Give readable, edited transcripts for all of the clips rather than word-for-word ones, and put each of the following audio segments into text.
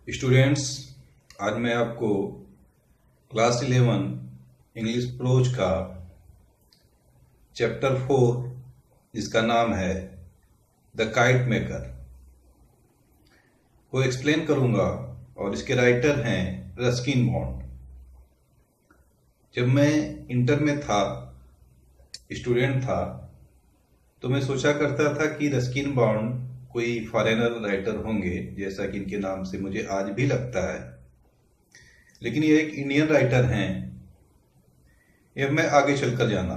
Students, आज मैं आपको क्लास 11 इंग्लिश प्रोज का चैप्टर 4 जिसका नाम है द काइट मेकर को एक्सप्लेन करूंगा और इसके राइटर हैं रस्किन बॉन्ड। जब मैं इंटर में था, स्टूडेंट था, तो मैं सोचा करता था कि रस्किन बॉन्ड कोई फॉरेनर राइटर होंगे, जैसा कि इनके नाम से मुझे आज भी लगता है, लेकिन ये एक इंडियन राइटर हैं। यह मैं आगे चलकर जाना,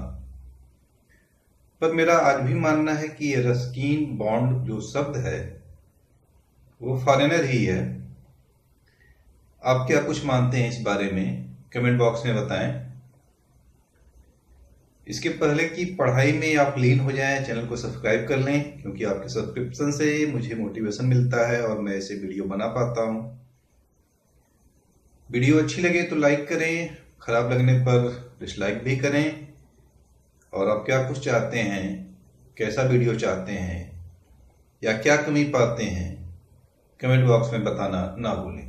पर मेरा आज भी मानना है कि ये रस्किन बॉन्ड जो शब्द है वो फॉरेनर ही है। आप क्या कुछ मानते हैं इस बारे में कमेंट बॉक्स में बताएं। इसके पहले कि पढ़ाई में आप लीन हो जाएं, चैनल को सब्सक्राइब कर लें, क्योंकि आपके सब्सक्रिप्शन से मुझे मोटिवेशन मिलता है और मैं ऐसे वीडियो बना पाता हूं। वीडियो अच्छी लगे तो लाइक करें, खराब लगने पर डिसलाइक भी करें। और आप क्या कुछ चाहते हैं, कैसा वीडियो चाहते हैं या क्या कमी पाते हैं, कमेंट बॉक्स में बताना ना भूलें।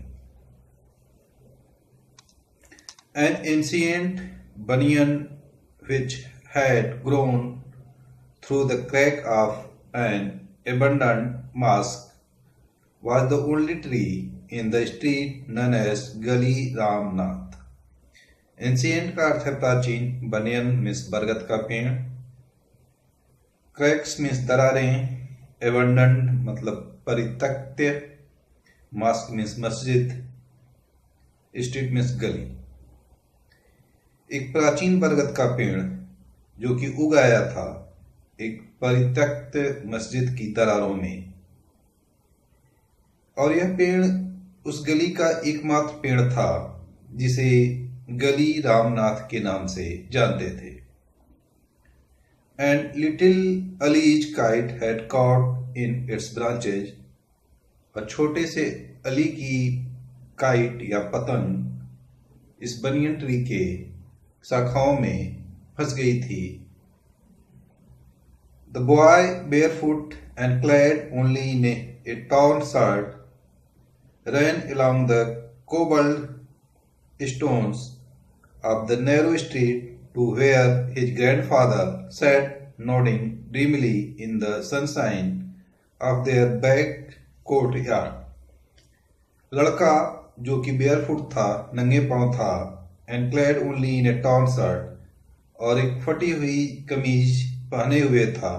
An ancient banyan which had grown through the crack of an abandoned mosque was the only tree in the street known as गली रामनाथ। एंशियंट का अर्थ है प्राचीन, बनियन मीन्स बरगद का पेड़, क्रैक्स मीन्स दरारें, एबंडन्ड मतलब परित्यक्त, मॉस्क मीन्स मस्जिद, स्ट्रीट मीन्स गली। एक प्राचीन बरगद का पेड़ जो कि उग आया था एक परित्यक्त मस्जिद की दरारों में, और यह पेड़ उस गली का एकमात्र पेड़ था जिसे गली रामनाथ के नाम से जानते थे। And little Ali's kite had caught in its branches, और छोटे से अली की काइट या पतंग इस बनियन ट्री के शाखाओं में फंस गई थी। The boy barefoot and clad only in a torn shirt ran along the cobbled stones of the narrow street to where his grandfather sat nodding dreamily in the sunshine of their back courtyard। लड़का जो कि barefoot था, नंगे पांव था, and clad only in a torn shirt, और एक फटी हुई कमीज पहने हुए था।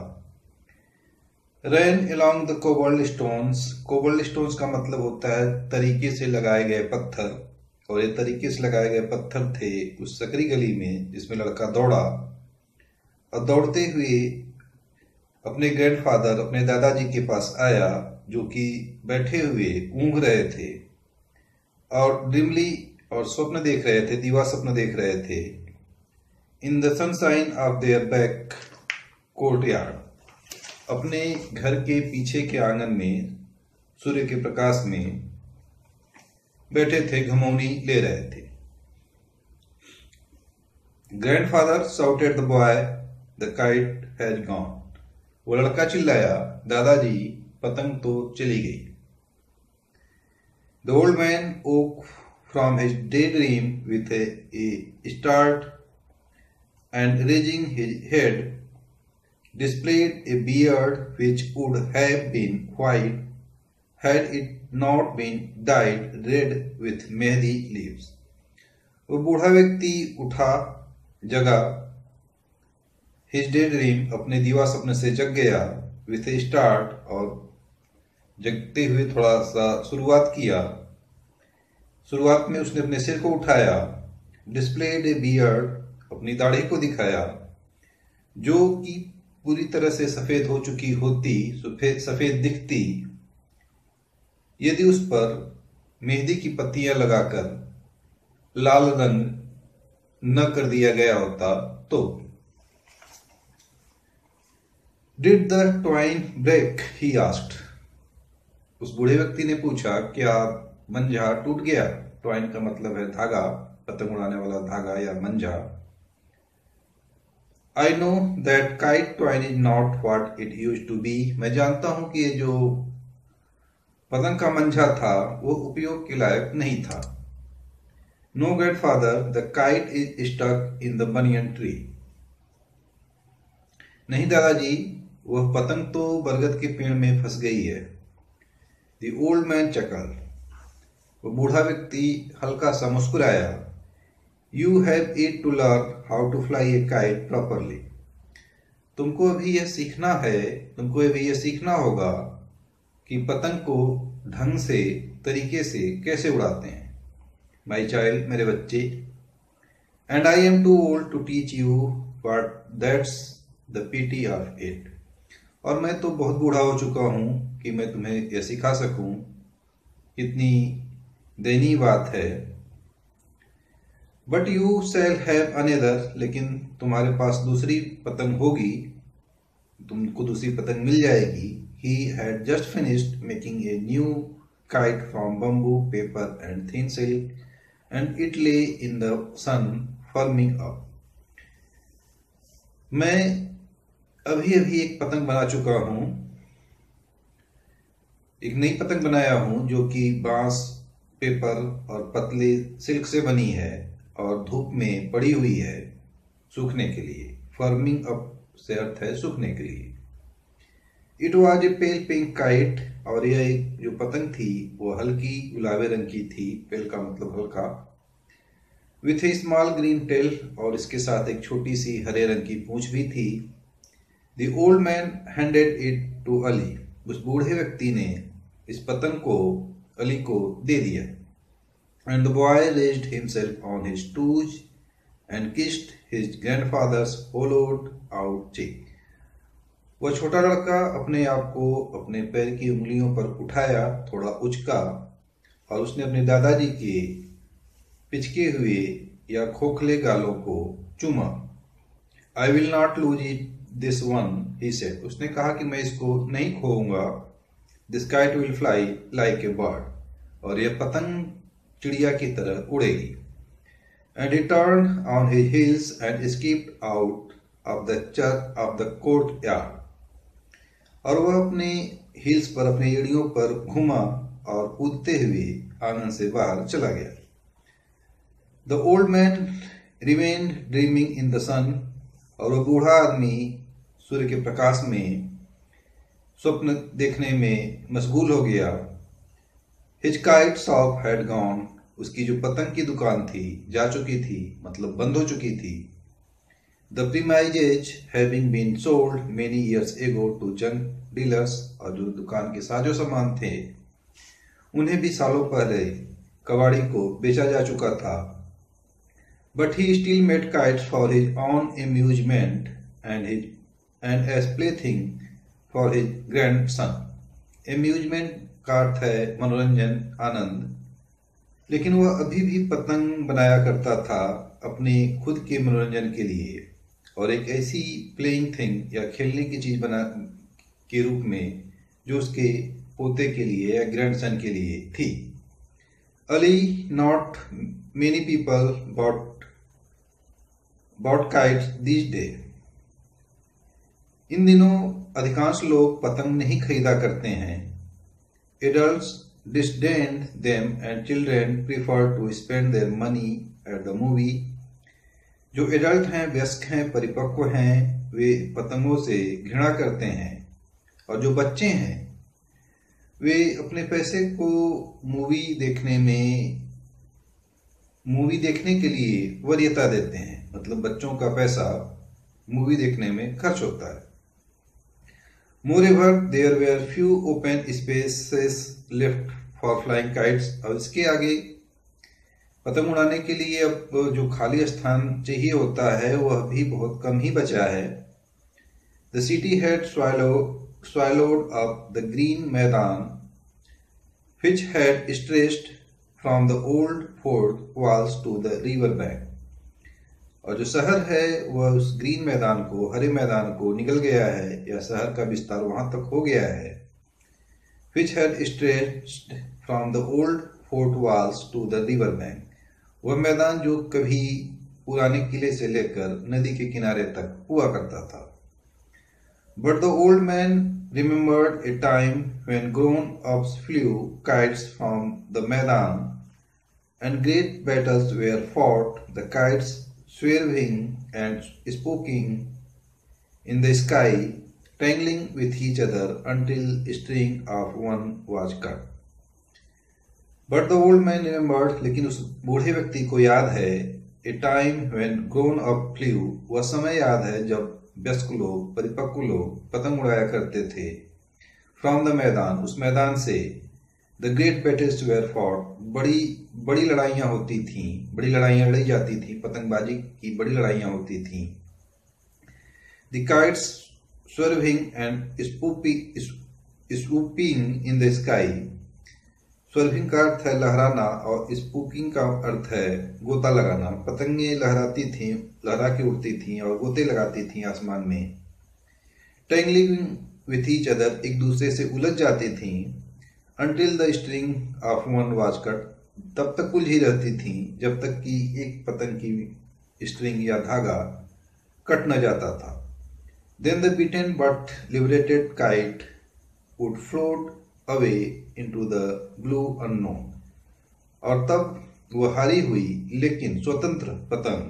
Ran along the cobbled stones, cobbled stones का मतलब होता है तरीके से लगाए गए पत्थर, और ये तरीके से लगाए गए पत्थर थे उस सकरी गली में जिसमें लड़का दौड़ा, और दौड़ते हुए अपने ग्रैंडफादर, अपने दादाजी के पास आया जो कि बैठे हुए ऊँघ रहे थे और ड्रीमली और स्वप्न देख रहे थे, दिवा स्वप्न देख रहे थे। In the sunshine of their back courtyard, अपने घर के पीछे के आंगन में सूर्य के प्रकाश में बैठे थे, घमौनी ले रहे थे। Grandfather shouted the boy the kite has gone, वो लड़का चिल्लाया, दादाजी पतंग तो चली गई। The old man woke from his daydream with a start, and raising his head displayed a beard which would have been white had it not been dyed red with mehndi leaves। वो बूढ़ा व्यक्ति उठा, जगा, his daydream अपने दीवा सपने से जग गया, with a start और जगते हुए थोड़ा सा शुरुआत किया। शुरुआत में उसने अपने सिर को उठाया, डिस्प्लेड ए बियर्ड अपनी दाढ़ी को दिखाया, जो कि पूरी तरह से सफेद हो चुकी होती, सफेद दिखती यदि उस पर मेहंदी की पत्तियां लगाकर लाल रंग न कर दिया गया होता तो। Did the twine break he asked, उस बूढ़े व्यक्ति ने पूछा, क्या मंझा टूट गया? ट्वाइन का मतलब है धागा, पतंग उड़ाने वाला धागा या मंझा। I know that kite twine is not what it used to be, मैं जानता हूं कि ये जो पतंग का मंझा था वो उपयोग के लायक नहीं था। No grandfather, the kite is stuck in the banyan tree. नहीं दादाजी, वह पतंग तो बरगद के पेड़ में फंस गई है। The old man chuckle. वो बूढ़ा व्यक्ति हल्का सा मुस्कुराया। You have it to learn how to fly a kite properly. तुमको अभी यह सीखना होगा कि पतंग को ढंग से, तरीके से कैसे उड़ाते हैं। माई चाइल्ड, मेरे बच्चे। And I am too old to teach you, but that's the pity of it. और मैं तो बहुत बूढ़ा हो चुका हूं कि मैं तुम्हें यह सिखा सकूं। कितनी दयनीय बात है। But you shall have another, लेकिन तुम्हारे पास दूसरी पतंग होगी, तुमको दूसरी पतंग मिल जाएगी। He had just finished making a new kite from bamboo, paper and thin silk, and it lay in the sun firming up. मैं अभी अभी एक पतंग बना चुका हूँ, एक नई पतंग बनाया हूँ जो कि बांस, पेपर और पतले सिल्क से बनी है और धूप में पड़ी हुई है सूखने के लिए। फर्मिंग अप से अर्थ है सूखने के लिए। It was a pale pink kite, और यह एक जो पतंग थी वो हल्की गुलाबी रंग की थी। पेल का मतलब हल्का। With a small green tail, और इसके साथ एक छोटी सी हरे रंग की पूंछ भी थी। The old man handed it to Ali. उस बूढ़े व्यक्ति ने इस पतंग को अली को दे दिया। And the boy raised himself on his toes and kissed his grandfather's hollowed out cheek. वह छोटा लड़का अपने आप को अपने पैर की उंगलियों पर उठाया, थोड़ा उचका, और उसने अपने दादाजी के पिचके हुए या खोखले गालों को चूमा। I will not lose it this one, he said. उसने कहा कि मैं इसको नहीं खोऊंगा। This kite will fly like a bird, और यह पतंग चिड़िया की तरह उड़ेगी। And he turn on his heels and skipped out of the courtyard. और वह अपने हील्स पर, अपने एड़ियों पर घूमा और कूदते हुए आंगन से बाहर चला गया। The old man remained dreaming in the sun, और वह बूढ़ा आदमी सूर्य के प्रकाश में स्वप्न देखने में मशगूल हो गया। His kite shop had gone. उसकी जो पतंग की दुकान थी जा चुकी थी, मतलब बंद हो चुकी थी। The premises having been sold many years ago to junk dealers, और जो दुकान के साजो सामान थे उन्हें भी सालों पहले कबाड़ी को बेचा जा चुका था। But he still made kites for his own amusement and as plaything for his grandson. Amusement का अर्थ है मनोरंजन, आनंद। लेकिन वह अभी भी पतंग बनाया करता था अपने खुद के मनोरंजन के लिए, और एक ऐसी प्लेइंग थिंग या खेलने की चीज बना के रूप में जो उसके पोते के लिए या ग्रैंडसन के लिए थी। Ali, not many people bought kites this day. इन दिनों अधिकांश लोग पतंग नहीं खरीदा करते हैं। Adults disdained them and children prefer to spend their money at the movie. जो एडल्ट हैं, वयस्क हैं, परिपक्व हैं, वे पतंगों से घृणा करते हैं, और जो बच्चे हैं वे अपने पैसे को मूवी देखने के लिए वरीयता देते हैं। मतलब बच्चों का पैसा मूवी देखने में खर्च होता है। Moreover, there were few open spaces left for flying kites. और इसके आगे पतंग उड़ाने के लिए अब जो खाली स्थान चाहिए होता है वह भी बहुत कम ही बचा है। The city had swallowed up the green मैदान which had stretched from the old fort walls to the river bank. और जो शहर है वह उस ग्रीन मैदान को, हरे मैदान को निकल गया है, या शहर का विस्तार वहां तक हो गया है। Which had stretched from the old fort walls to the river bank. वह मैदान जो कभी पुराने किले से लेकर नदी के किनारे तक हुआ करता था। But the old man remembered a time when grown-ups flew kites from the Maidan and great battles were fought, the kites swerving and spooking in the sky, tangling with each other until a string of one was cut. But the old man remembered, लेकिन उस बूढ़े व्यक्ति को याद है, a time when grown up flew, वह समय याद है जब वयस्क लोग, परिपक्व लोग पतंग उड़ाया करते थे. From the मैदान, उस मैदान से, the great battles were fought, बड़ी लड़ाइयाँ होती थीं, बड़ी लड़ाइयाँ लड़ी जाती थीं, पतंगबाजी की बड़ी लड़ाइयाँ होती थीं. The kites swerving and swooping in the sky. स्वर्भिंग का अर्थ है लहराना और स्पूकिंग का अर्थ है गोता लगाना. पतंगे लहराती थीं, लहरा के उड़ती थीं और गोते लगाती थीं आसमान में. टेंगलिंग विथ ईच अदर, एक दूसरे से उलझ जाती थीं. Until the string of one was cut, तब तक उलझी रहती थीं जब तक कि एक पतंग की स्ट्रिंग या धागा कट न जाता था. Then the beaten but liberated kite would float away into the blue unknown, और तब वह हारी हुई लेकिन स्वतंत्र पतंग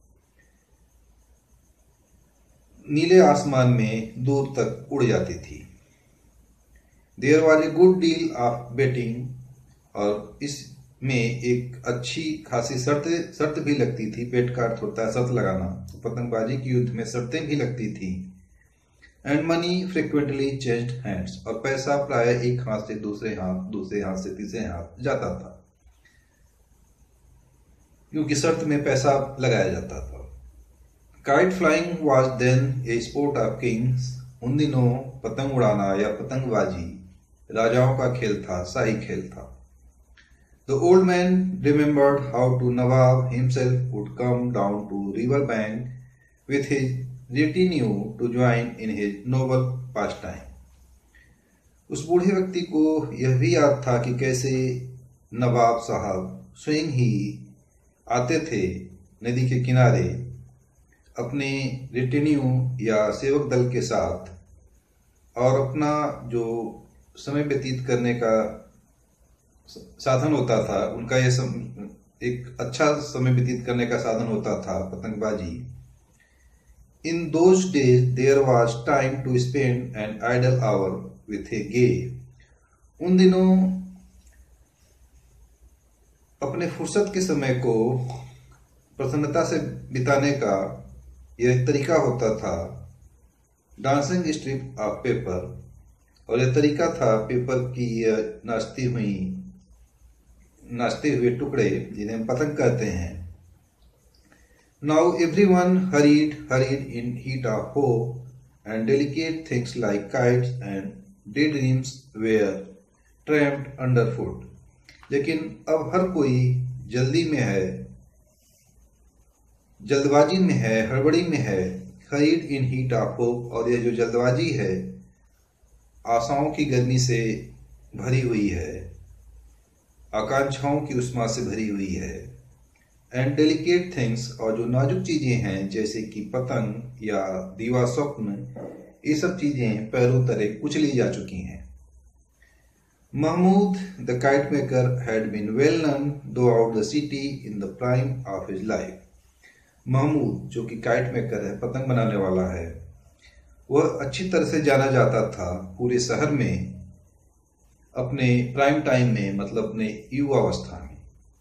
नीले आसमान में दूर तक उड़ जाती थी. There was a good deal of betting, और इसमें एक अच्छी खासी शर्त भी लगती थी. बेट का अर्थ होता है शर्त लगाना. पतंगबाजी के युद्ध में शर्तें भी लगती थी. And money frequently changed hands, और पैसा प्राय एक हाथ से दूसरे हाथ से तीसरे हाथ जाता था, क्योंकि शर्त में पैसा लगाया जाता था. Kite flying was then a sport of kings, उन दिनों पतंग उड़ाना या पतंगबाजी राजाओं का खेल था, शाही खेल था. The old man remembered how to Nawab himself would come down to river bank with his retinue to join in his noble pastime. उस बूढ़े व्यक्ति को यह भी याद था कि कैसे नवाब साहब स्वयं ही आते थे नदी के किनारे अपने रिटिन्यू या सेवक दल के साथ, और अपना जो समय व्यतीत करने का साधन होता था, उनका यह एक अच्छा समय व्यतीत करने का साधन होता था पतंगबाजी. In those days there was time to spend an idle hour with a gay. उन दिनों अपने फुर्सत के समय को प्रसन्नता से बिताने का यह तरीका होता था डांसिंग स्ट्रिप ऑफ पेपर, और यह तरीका था पेपर की नाचते हुए टुकड़े जिन्हें हम पतंग कहते हैं. Now everyone hurried in heat of hope, and delicate things like kites and daydreams were tramped underfoot. लेकिन अब हर कोई जल्दी में है, जल्दबाजी में है, हड़बड़ी में है. hurried in heat of hope, और यह जो जल्दबाजी है आशाओं की गर्मी से भरी हुई है, आकांक्षाओं की उष्मा से भरी हुई है. एंड डेलिकेट थिंग्स, और जो नाजुक चीजें हैं जैसे कि पतंग या दीवा स्वप्न, ये सब चीजें पैरों तले कुचली जा चुकी हैं. Mahmood the kite maker had been well known throughout the city in the prime of his life. Mahmood जो कि काइट मेकर है, पतंग बनाने वाला है, वह अच्छी तरह से जाना जाता था पूरे शहर में अपने प्राइम टाइम में, मतलब अपने युवावस्था में.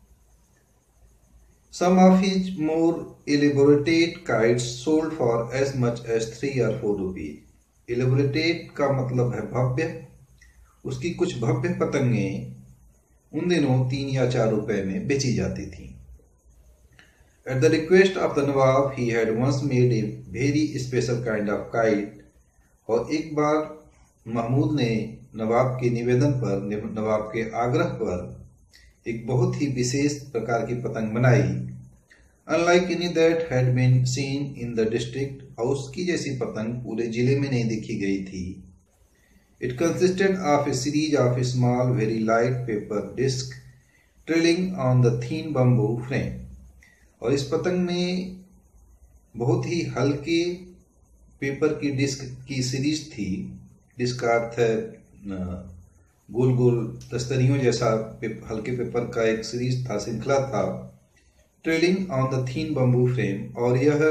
Some of his more elaborate kites sold for as much as 3 or 4 rupees. Elaborate का मतलब है भव्य. उसकी कुछ भव्य पतंगें उन दिनों 3 या 4 रुपए में बेची जाती थीं. At the request of the Nawab, he had once made a very special kind of kite. और एक बार महमूद ने नवाब के निवेदन पर, नवाब के आग्रह पर एक बहुत ही विशेष प्रकार की पतंग बनाई. Unlike any that had been seen in the district, और उसकी जैसी पतंग पूरे जिले में नहीं देखी गई थी. It consisted of a series of small, very light paper discs trailing on the thin bamboo frame. और इस पतंग में बहुत ही हल्के पेपर की डिस्क की सीरीज थी. डिस्क का अर्थ है गोल गोल तस्तरियों जैसा हल्के पेपर का एक सीरीज था, श्रृंखला था, trailing on the thin bamboo frame, और यह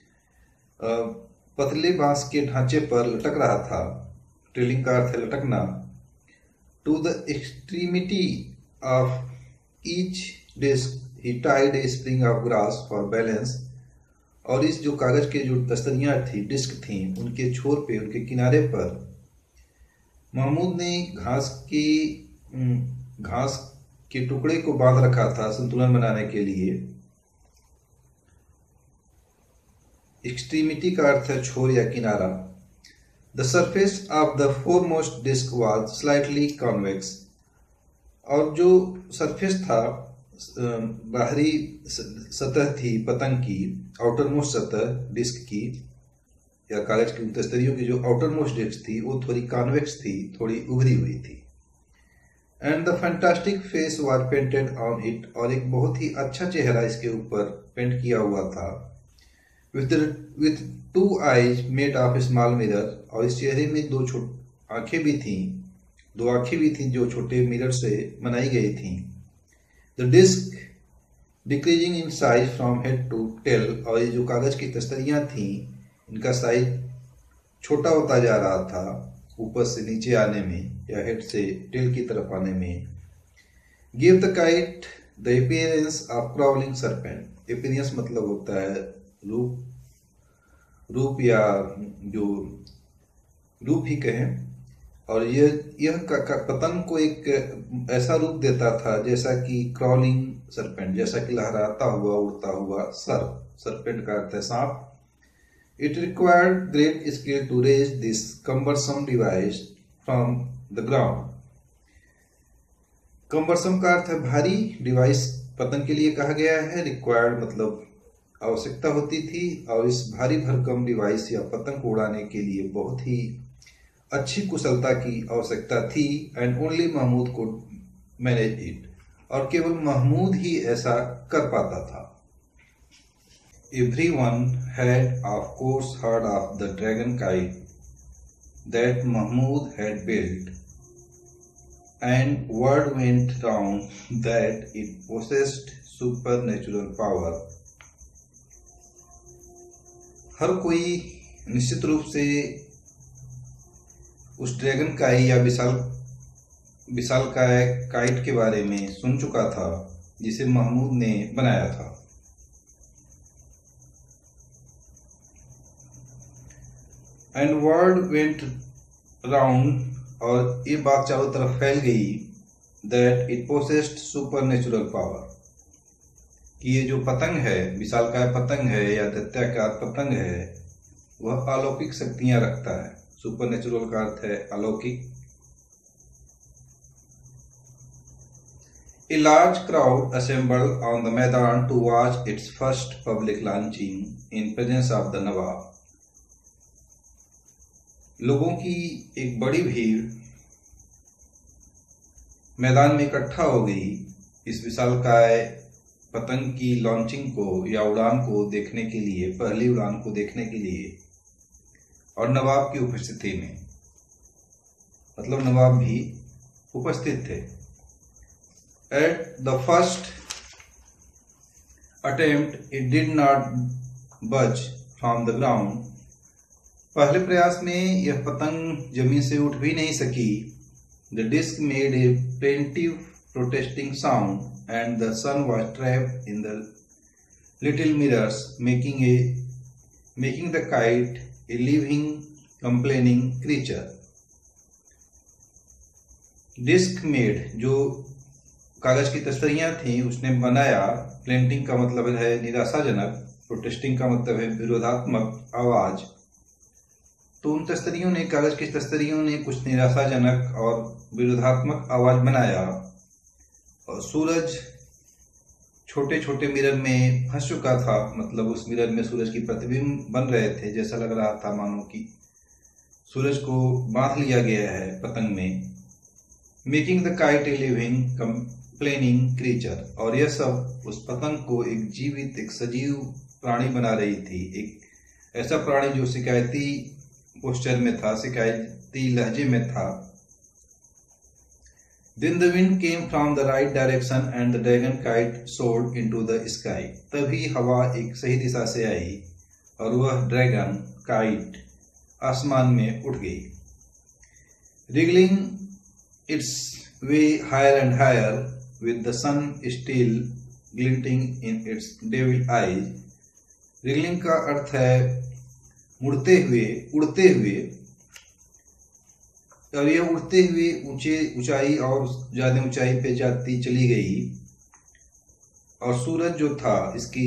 पतले बांस के ढांचे पर लटक रहा था। ट्रेलिंग का अर्थ है लटकना। To the extremity of each disc he tied a spring of grass for balance, और इस जो कागज के जो तस्तरियां थी, डिस्क थी, उनके छोर पे, उनके किनारे पर महमूद ने घास के टुकड़े को बांध रखा था संतुलन बनाने के लिए। एक्सट्रीमिटी का अर्थ है छोर या किनारा। The surface of the foremost disc was slightly convex, और जो सरफेस था, बाहरी सतह थी पतंग की, आउटर मोस्ट सतह डिस्क की या कागज की तस्तरियों की जो आउटर मोस्ट डिस्क थी वो थोड़ी कॉन्वेक्स थी, थोड़ी उभरी हुई थी। And the fantastic face was painted on it, और एक बहुत ही अच्छा चेहरा इसके ऊपर पेंट किया हुआ था। With 2 eyes made of small mirror, और इस चेहरे में 2 आंखें भी थीं जो छोटे मिरर से बनाई गई थीं। The disc decreasing in size from head to tail, और ये जो कागज की तस्तरियां थीं इनका साइज छोटा होता जा रहा था ऊपर से नीचे आने में या हेड से टेल की तरफ आने में। Give the kite the appearance of crawling serpent. Appearance मतलब होता है रूप या जो रूप ही कहें, और यह पतंग को एक ऐसा रूप देता था जैसा कि क्राउलिंग सरपेंट, जैसा कि लहराता हुआ उड़ता हुआ सरपेंट का अर्थ है सांप। It required great skill to raise this cumbersome device from the ground. Cumbersome का अर्थ है भारी, डिवाइस पतंग के लिए कहा गया है। रिक्वायर्ड मतलब आवश्यकता होती थी, और इस भारी भरकम डिवाइस या पतंग को उड़ाने के लिए बहुत ही अच्छी कुशलता की आवश्यकता थी। एंड ओनली महमूद को मैनेज इट, और केवल महमूद ही ऐसा कर पाता था। Everyone had of course heard of the dragon kite that Mahmud had built, and word went round that it possessed supernatural power. हर कोई निश्चित रूप से उस ड्रैगन काई या विशालकाय काइट के बारे में सुन चुका था जिसे महमूद ने बनाया था। एंड वर्ड वेंट राउंड, और ये बात चारों तरफ फैल गई, that it possessed supernatural power, कि ये जो पतंग है, विशालकाय पतंग है या दैत्याकार पतंग है, वह अलौकिक शक्तियां रखता है। सुपरनेचुरल का अर्थ है अलौकिक। A large crowd assembled on the Maidan to watch its first public launching in presence of the Nawab. लोगों की एक बड़ी भीड़ मैदान में इकट्ठा हो गई इस विशालकाय पतंग की लॉन्चिंग को या उड़ान को देखने के लिए, पहली उड़ान को देखने के लिए, और नवाब की उपस्थिति में, मतलब नवाब भी उपस्थित थे। At the first attempt, it did not budge from the ground. पहले प्रयास में यह पतंग जमीन से उठ भी नहीं सकी। The disc made a plaintive protesting sound, and the sun was trapped in the little mirrors, making the kite a living, complaining creature. Disc made, जो कागज की तस्तरियां थी उसने बनाया। प्लेंटिंग का मतलब है निराशाजनक, प्रोटेस्टिंग का मतलब है विरोधात्मक आवाज। तो उन तस्तरियों ने, कागज की तस्तरियों ने कुछ निराशाजनक और विरोधात्मक आवाज बनाया, और सूरज छोटे छोटे मिरर में फंस चुका था, मतलब उस मिरर में सूरज की प्रतिबिंब बन रहे थे, जैसा लग रहा था मानो कि सूरज को बांध लिया गया है पतंग में। Making the kite a living complaining creature, और यह सब उस पतंग को एक जीवित, एक सजीव प्राणी बना रही थी, एक ऐसा प्राणी जो शिकायती पोस्चर में था, शिकायती लहजे में था। Then the wind came from the right direction and the dragon kite soared into the sky. तभी हवा एक सही दिशा से आई और वह ड्रैगन काइट आसमान में उठ गई। Wriggling its way higher and higher with the sun still glinting in its devil eyes. Wriggling का अर्थ है मुड़ते हुए, उड़ते हुए, और यह उड़ते हुए ऊंचाई और ज्यादा ऊंचाई पे जाती चली गई। और सूरज जो था इसकी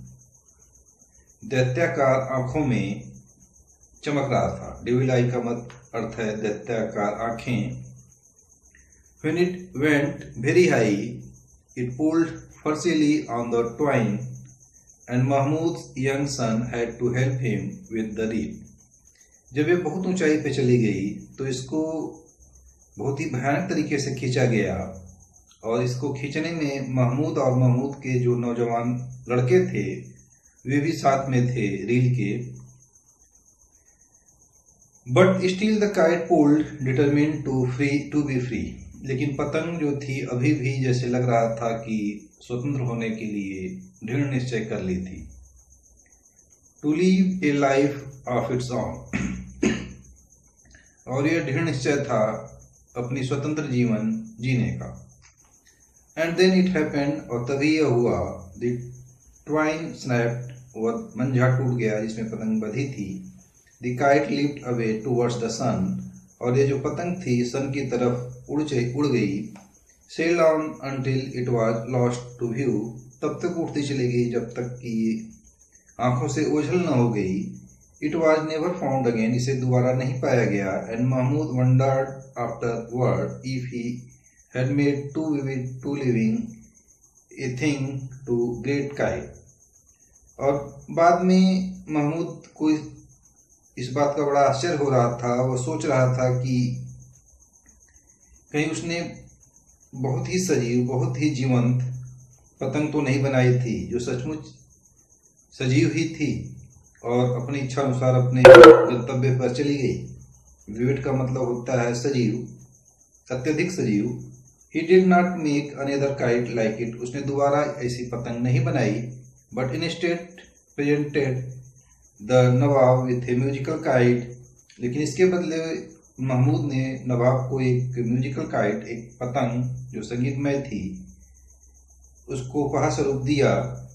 दैत्याकार आंखों में चमक रहा था। डेविल आई का मत अर्थ है दैत्याकार आंखें। When it went very high, it pulled fussily on the twine, and Mahmud's young son had to help him with the reel. जब ये बहुत ऊंचाई पे चली गई तो इसको बहुत ही भयानक तरीके से खींचा गया, और इसको खींचने में महमूद और महमूद के जो नौजवान लड़के थे वे भी साथ में थे रील के। But still the kite pulled determined to be free. लेकिन पतंग जो थी अभी भी जैसे लग रहा था कि स्वतंत्र होने के लिए दृढ़ निश्चय कर ली थी। To leave a life of its own. और यह दृढ़ निश्चय था अपनी स्वतंत्र जीवन जीने का। एंड देन इट हैपेंड, और तभी यह हुआ, द ट्वाइन स्नैप्ड, वह मंझा टूट गया जिसमें पतंग बंधी थी। The kite lift away towards the sun, और ये जो पतंग थी सन की तरफ उड़ गई। Sail on until it was lost to view, तब तक उड़ती चली गई जब तक कि आंखों से ओझल न हो गई। It was never found again, इसे दोबारा नहीं पाया गया। And Mahmood wondered afterward if he had made too living a thing too great kite. और बाद में महमूद को इस बात का बड़ा आश्चर्य हो रहा था। वह सोच रहा था कि कहीं उसने बहुत ही सजीव, बहुत ही जीवंत पतंग तो नहीं बनाई थी जो सचमुच सजीव ही थी और अपनी इच्छा अनुसार अपने गंतव्य पर चली गई। विविड का मतलब होता है सजीव, अत्यधिक सजीव। He did not make another kite like it, उसने दोबारा ऐसी पतंग नहीं बनाई। But instead presented the Nawab with a musical kite, लेकिन इसके बदले महमूद ने नवाब को एक म्यूजिकल काइट, एक पतंग जो संगीतमय थी, उसको उपहार स्वरूप दिया।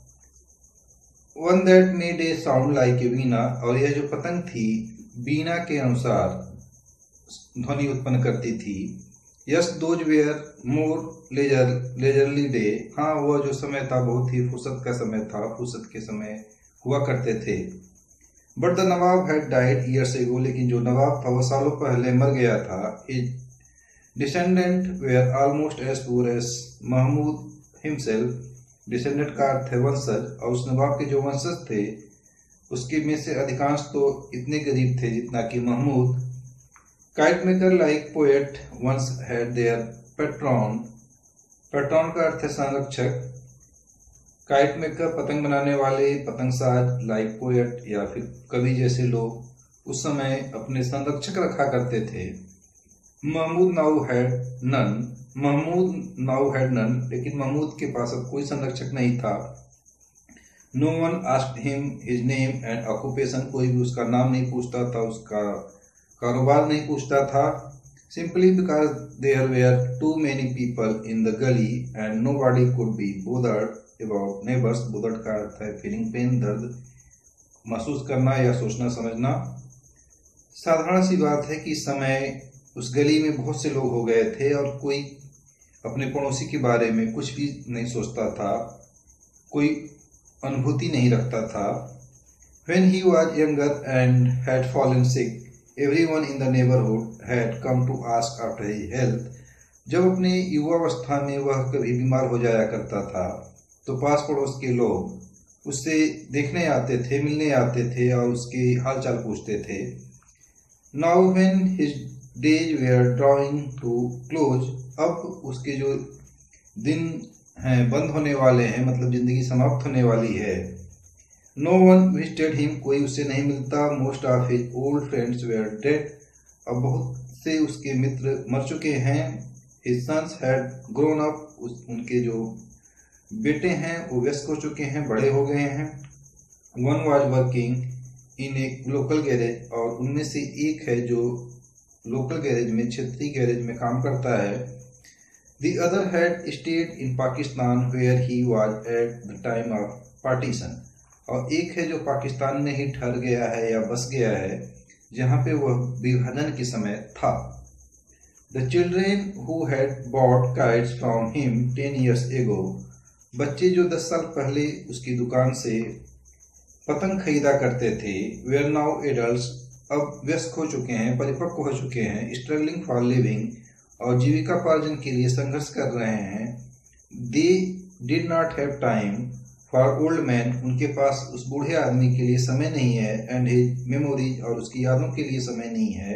One that made a sound like a veena, और यह जो पतंग थी वीणा के अनुसार ध्वनि उत्पन्न करती थी। Yes those were more leisurely day, हाँ वह जो समय था बहुत ही फुर्सत का समय था, फुर्सत के समय हुआ करते थे। But the Nawab had died years ago, लेकिन जो नवाब था वह सालों पहले मर गया था। His descendant were almost as poor as Mahmood himself, descendant का अर्थ है वंशज, और उस नवाब के जो वंशज थे उसके में से अधिकांश तो इतने गरीब थे जितना कि Mahmood. Kite maker like poet once had their patron, patron का अर्थ है संरक्षक। काइट मेकर पतंग बनाने वाले, पतंगसाज, लाइक पोएट या फिर कवि जैसे लोग उस समय अपने संरक्षक रखा करते थे। महमूद नाउ हैड नन, लेकिन महमूद के पास अब कोई संरक्षक नहीं था। No one asked him his name and occupation, कोई भी उसका नाम नहीं पूछता था, उसका कारोबार नहीं पूछता था। Simply because there were too many people in the gali and nobody could be bothered about neighbours. Bothered का अर्थ है फीलिंग पेन, दर्द महसूस करना या सोचना समझना। साधारण सी बात है कि इस समय उस गली में बहुत से लोग हो गए थे और कोई अपने पड़ोसी के बारे में कुछ भी नहीं सोचता था, कोई अनुभूति नहीं रखता था। When he was younger and had fallen sick, everyone in the neighborhood had come to ask after his health. जब अपने युवावस्था में वह कभी बीमार हो जाया करता था तो पास पड़ोस के लोग उससे देखने आते थे, मिलने आते थे और उसके हालचाल पूछते थे। Now when his days were drawing to close, अब उसके जो दिन हैं बंद होने वाले हैं, मतलब जिंदगी समाप्त होने वाली है। नो वन विजिटेड हिम, कोई उससे नहीं मिलता। Most of his old friends were dead, अब बहुत से उसके मित्र मर चुके हैं। His sons had grown up, उनके जो बेटे हैं वो व्यस्त हो चुके हैं, बड़े हो गए हैं। One was working in a local garage, और उनमें से एक है जो लोकल गैरेज में, क्षेत्रीय गैरेज में काम करता है। The other had stayed in Pakistan where he was at the time of partition, और एक है जो पाकिस्तान में ही ठहर गया है या बस गया है जहाँ पे वह विभाजन के समय था। The children who had bought kites from him 10 years ago, बच्चे जो 10 साल पहले उसकी दुकान से पतंग खरीदा करते थे, वेयर नाउ एडल्ट्स, अब व्यस्त हो चुके हैं, परिपक्व हो चुके हैं। स्ट्रगलिंग फॉर लिविंग, और जीविकापार्जन के लिए संघर्ष कर रहे हैं। They did not have time for old man, उनके पास उस बूढ़े आदमी के लिए समय नहीं है। एंड हिज मेमोरीज, और उसकी यादों के लिए समय नहीं है।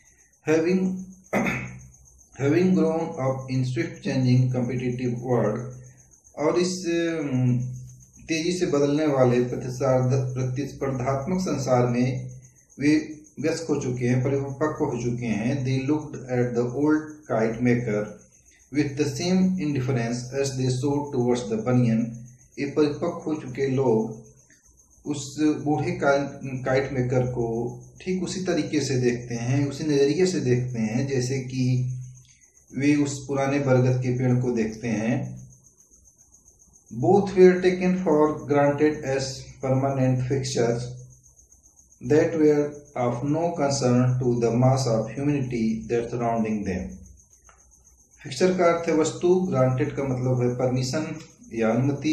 Having grown up in swift changing competitive world, और इस तेजी से बदलने वाले प्रतिस्पर्धात्मक संसार में वे व्यस्त हो चुके हैं, परिपक्व हो चुके हैं। They looked at the old kite maker with the same indifference as they showed towards the banyan, ये परिपक्व हो चुके लोग उस बूढ़े काइट मेकर को ठीक उसी तरीके से देखते हैं, उसी नज़रिए से देखते हैं जैसे कि वे उस पुराने बरगद के पेड़ को देखते हैं। Both were taken for granted as permanent fixtures that were of no concern to the mass of humanity that surrounding them. Fixture का अर्थ है वस्तु, ग्रांटेड का मतलब है परमिशन या अनुमति।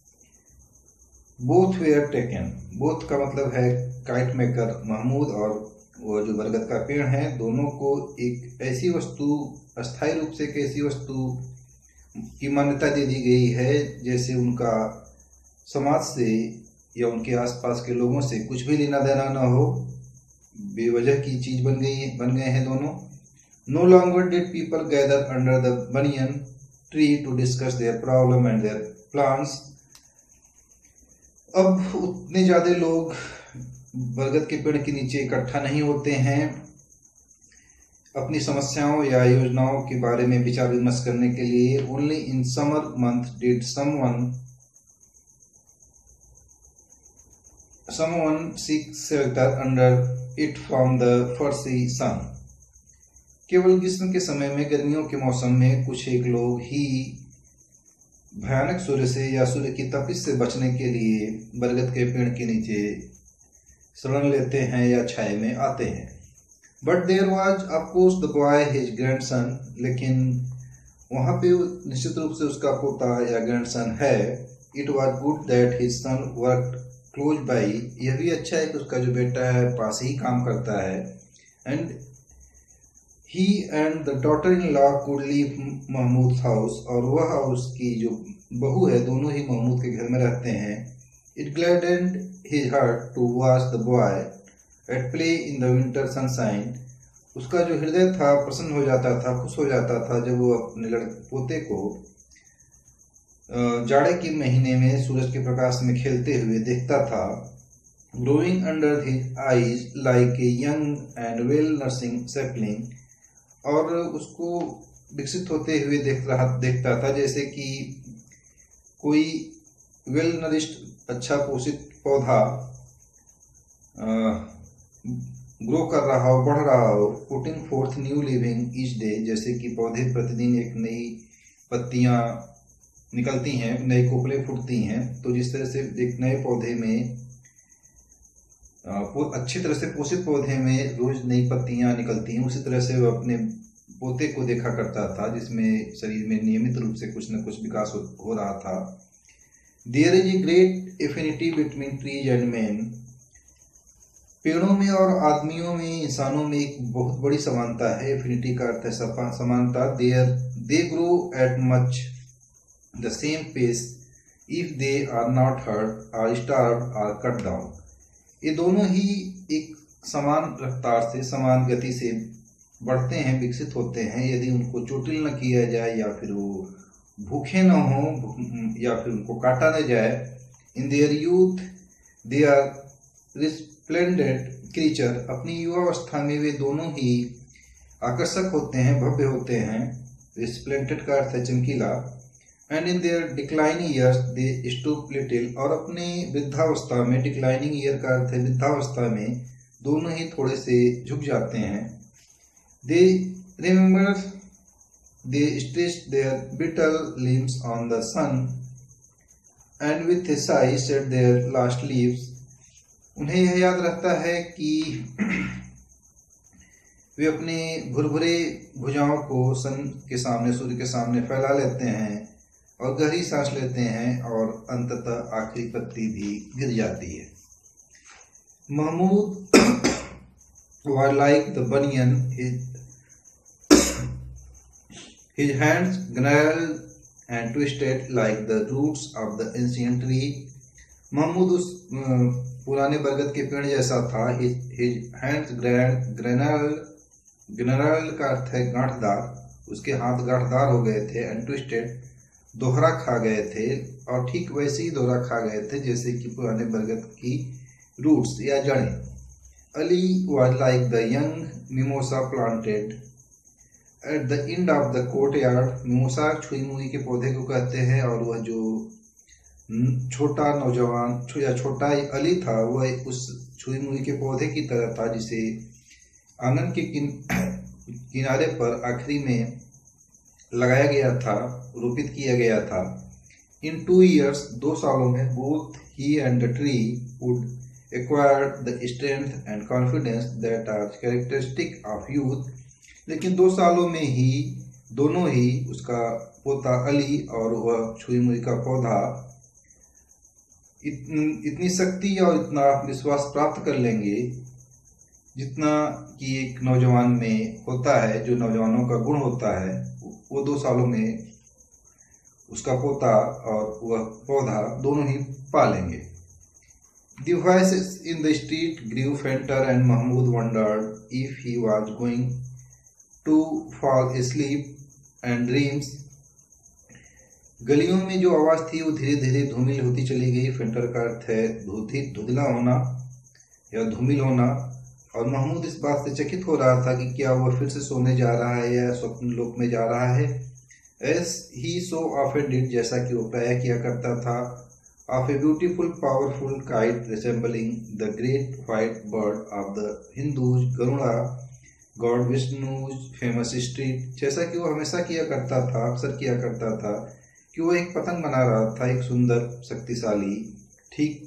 बोथ वेयर टेकन, बोथ का मतलब है काइट मेकर महमूद और वो जो बरगद का पेड़ है, दोनों को एक ऐसी वस्तु, अस्थायी रूप से एक ऐसी वस्तु की मान्यता दे दी गई है जैसे उनका समाज से या उनके आसपास के लोगों से कुछ भी लेना देना न हो, बेवजह की चीज बन गए हैं दोनों। No longer did people gather under the banyan tree to discuss their problem and their plans, अब उतने ज्यादा लोग बरगद के पेड़ के नीचे इकट्ठा नहीं होते हैं अपनी समस्याओं या योजनाओं के बारे में विचार विमर्श करने के लिए। Only in summer month did someone seek shelter under it from the fiery sun, केवल ग्रीष्म के समय में, गर्मियों के मौसम में कुछ एक लोग ही भयानक सूर्य से या सूर्य की तपिश से बचने के लिए बरगद के पेड़ के नीचे शरण लेते हैं या छाए में आते हैं। But there was of course the boy his grandson, लेकिन वहाँ पे निश्चित रूप से उसका पोता या ग्रैंडसन है। It was good that his son worked close by, यह भी अच्छा है कि उसका जो बेटा है पास ही काम करता है। And he and the daughter in law could leave Mahmood house, और वह और उसकी जो बहू है दोनों ही महमूद के घर में रहते हैं। It gladdened his heart to watch the boy at play in the winter sunshine, उसका जो हृदय था प्रसन्न हो जाता था, खुश हो जाता था जब वो अपने पोते को जाड़े के महीने में सूरज के प्रकाश में खेलते हुए देखता था। Growing under his eyes like a young and well nursing sapling, और उसको विकसित होते हुए देखता था जैसे कि कोई वेल नरिश्ड, अच्छा पोषित पौधा ग्रो कर रहा हो, बढ़ रहा हो। Putting forth new living each day, जैसे कि पौधे प्रतिदिन एक नई पत्तियां निकलती हैं, नए कोपले फूटती हैं, तो जिस तरह से एक नए पौधे में अच्छी तरह से पोषित पौधे में रोज नई पत्तियां निकलती हैं, उसी तरह से वो अपने पोते को देखा करता था जिसमें शरीर में नियमित रूप से कुछ न कुछ विकास हो रहा था। There is a great affinity between trees and man, पेड़ों में और आदमियों में, इंसानों में एक बहुत बड़ी समानता है। एफिनिटी का अर्थ है समानता। They grow at much the same pace if they are not hurt or starved or cut down, ये दोनों ही एक समान रफ्तार से, समान गति से बढ़ते हैं, विकसित होते हैं यदि उनको चोटिल न किया जाए या फिर वो भूखे न हो या फिर उनको काटा न जाए। In their youth they are resplendent creature, अपनी युवावस्था में वे दोनों ही आकर्षक होते हैं, भव्य होते हैं। रिस्प्लेंडेंट का अर्थ है चमकीला। And in their declining years they stoop little, और अपने वृद्धावस्था में, डिक्लाइनिंग ईयर का अर्थ है वृद्धावस्था में, दोनों ही थोड़े से झुक जाते हैं। They remember they stretched their brittle limbs on the sun and with a sigh shed their last leaves. उन्हें यह याद रहता है कि वे अपने भुरभुरे भुजाओं को सन के सामने, सूर्य के सामने फैला लेते हैं और गहरी सांस लेते हैं और अंततः आखिरी पत्ती भी गिर जाती है। Mahmood was like the banyan, his hands gnarled and twisted like the roots of the ancient tree. Mahmood उस पुराने बरगद के पेड़ जैसा था। His hands gnarled का अर्थ है गांठदार, उसके हाथ गांठदार हो गए थे। and twisted दोहरा खा गए थे, और ठीक वैसे ही दोहरा खा गए थे जैसे कि पुराने बरगद की रूट्स या जड़ें। Ali was like the young mimosa planted at the end of the courtyard. Mimosa छुई मुई के पौधे को कहते हैं, और वह जो छोटा नौजवान या छोटा अली था, वह उस छुई मुई के पौधे की तरह था जिसे आंगन के किनारे पर आखिरी में लगाया गया था, रोपित किया गया था। In 2 years, 2 सालों में, both he and the tree would acquire the strength and confidence that are characteristic of youth. लेकिन 2 सालों में ही दोनों ही, उसका पोता अली और वह छुई मुई का पौधा, इतनी शक्ति और इतना विश्वास प्राप्त कर लेंगे जितना कि एक नौजवान में होता है, जो नौजवानों का गुण होता है। वो 2 सालों में उसका पोता और वह पौधा दोनों ही पा लेंगे। The voices in the street grew fainter and Mahmud wondered if he was going to fall asleep and dreams. गलियों में जो आवाज थी वो धीरे धीरे धूमिल होती चली गई। फेंटर का अर्थ है धुंधला होना या धूमिल होना, और महमूद इस बात से चकित हो रहा था कि क्या वह फिर से सोने जा रहा है या स्वप्न लोक में जा रहा है। As he so often did, जैसा कि वो प्रायः किया करता था, of a beautiful powerful kite resembling the great white bird of the Hindus, Garuda, God Vishnu's famous street, जैसा कि वो हमेशा किया करता था, अक्सर किया करता था, कि वो एक पतंग बना रहा था, एक सुंदर शक्तिशाली, ठीक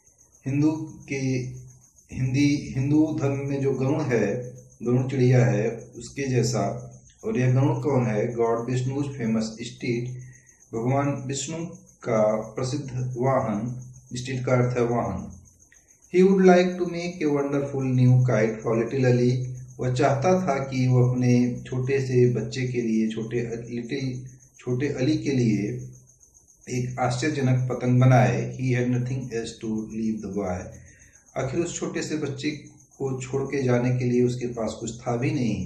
हिंदू धर्म में जो गरुड़ है, गरुड़ चिड़िया है, उसके जैसा। और यह गरुड़ कौन है? गॉड विष्णुज फेमस स्टीड, भगवान विष्णु का प्रसिद्ध वाहन। स्टीड का अर्थ है वाहन। He would like to make a wonderful new kite for little Ali, वह चाहता था कि वह अपने छोटे से बच्चे के लिए, छोटे अली के लिए एक आश्चर्यजनक पतंग बनाए। He had nothing else to leave the boy, आखिर उस छोटे से बच्चे को छोड़ के जाने के लिए उसके पास कुछ था भी नहीं।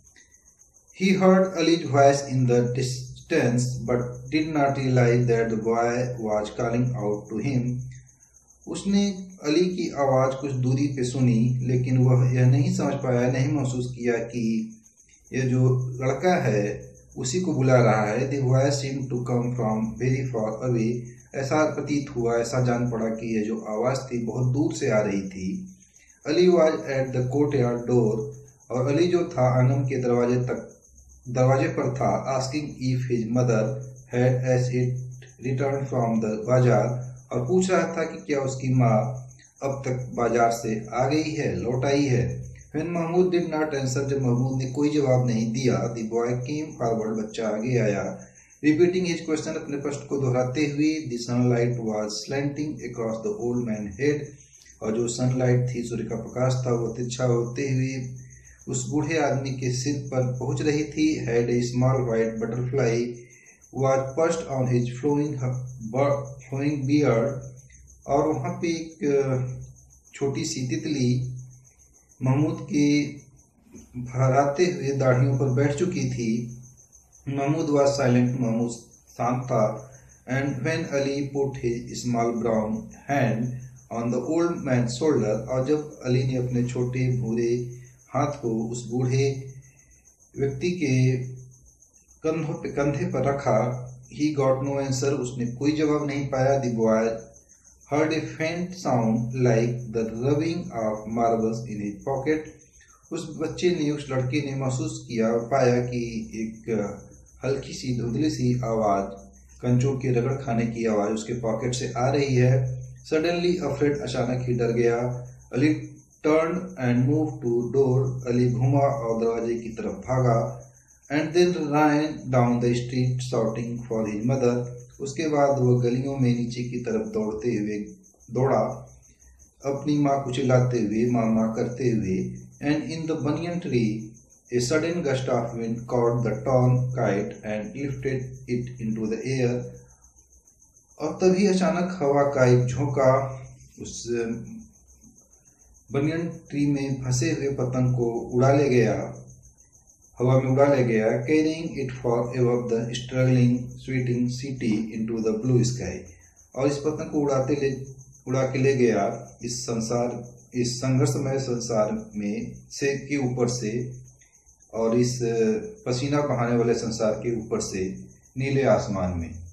He heard Ali's voice in the distance, but did not realize that the boy was calling out to him. उसने अली की आवाज कुछ दूरी पे सुनी, लेकिन वह यह नहीं समझ पाया, नहीं महसूस किया कि यह जो लड़का है उसी को बुला रहा है। The voice seemed to come from very far away. ऐसा प्रतीत हुआ, ऐसा जान पड़ा कि यह जो आवाज थी बहुत दूर से आ रही थी। Ali was at the courtyard door, और अली जो था आंगन के दरवाजे पर था। Asking if his mother had as it return from the bazaar, और पूछ रहा था कि क्या उसकी माँ अब तक बाजार से आ गई है, लौट आई है। When Mahmood did not answer, जब महमूद ने कोई जवाब नहीं दिया, द बॉय केम फॉरवर्ड, बच्चा आगे आया। रिपीटिंग हिज क्वेश्चन, अपने प्रश्न को दोहराते हुए। The sunlight was slanting across the old man head, और जो सनलाइट थी, सूर्य का प्रकाश था, वो तिरछा होते हुए उस बूढ़े आदमी के सिर पर पहुंच रही थी। Had a small white butterfly was perched on his flowing beard, और वहां पे एक छोटी सी तितली महमूद के फहराते हुए दाढ़ियों पर बैठ चुकी थी। महमूद वाज साइलेंट, महमूद शांत था। And when Ali put his small brown hand on the old man shoulder, और जब अली ने अपने छोटे भूरे हाथ को उस बूढ़े व्यक्ति के कंधे पर रखा, ही गॉट नो आंसर, उसने कोई जवाब नहीं पाया। The boy heard a faint sound like the rubbing of marbles in his pocket. उस बच्चे ने, उस लड़के ने महसूस किया, पाया कि एक हल्की सी धुंधली सी आवाज, कंचों के रगड़ खाने की आवाज उसके पॉकेट से आ रही है। सडनली अफ्रेड, अचानक ही डर गया। Ali turn and move to door, Ali घुमा और दरवाजे की तरफ भागा। And then run down the street shouting for his mother, उसके बाद वह गलियों में नीचे की तरफ दौड़ा, अपनी माँ को चिल्लाते हुए, माँ माँ करते हुए। And in the banyan tree a sudden gust of wind caught the torn kite and lifted it into the air, और तभी अचानक हवा का एक झोंका उस बनियन ट्री में फंसे हुए पतंग को उड़ा ले गया, हवा में उड़ा ले गया। Carrying it for above the struggling sweating city into the blue sky, और इस पतंग को उड़ा के ले गया इस संघर्षमय संसार में से के ऊपर से, और इस पसीना बहाने वाले संसार के ऊपर से नीले आसमान में।